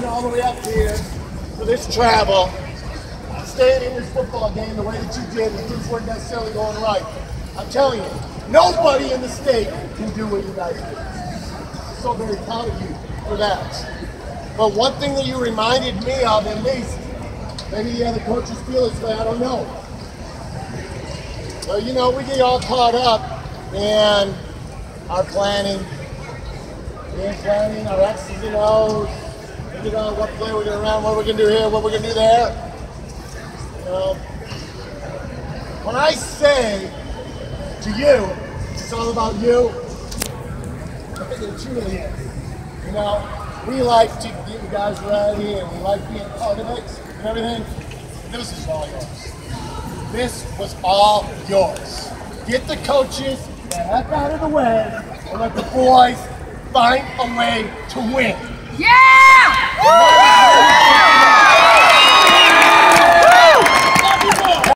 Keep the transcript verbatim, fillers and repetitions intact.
all the way up here for this travel, staying in this football game the way that you did when things weren't necessarily going right. I'm telling you, nobody in the state can do what you guys did. I'm so very proud of you for that. But one thing that you reminded me of, at least, maybe the other coaches feel this way, I don't know. So, you know, we get all caught up in our planning, game planning, our X's and O's, you know, what play we're going to run, what we're going to do here, what we're going to do there. You know, when I say to you, it's all about you, it truly is. You know, we like to get you guys ready and we like being part of it and everything. This is all yours. This was all yours. Get the coaches the heck out of the way and let the boys find a way to win. Yeah!